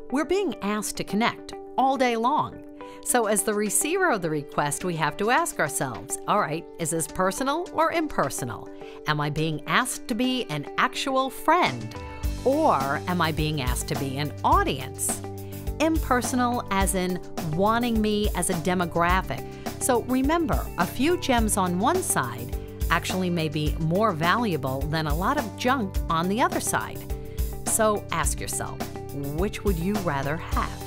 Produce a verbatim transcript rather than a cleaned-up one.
We're being asked to connect all day long. So as the receiver of the request, we have to ask ourselves, all right, is this personal or impersonal? Am I being asked to be an actual friend? Or am I being asked to be an audience? Impersonal as in wanting me as a demographic. So remember, a few gems on one side actually may be more valuable than a lot of junk on the other side. So ask yourself, which would you rather have?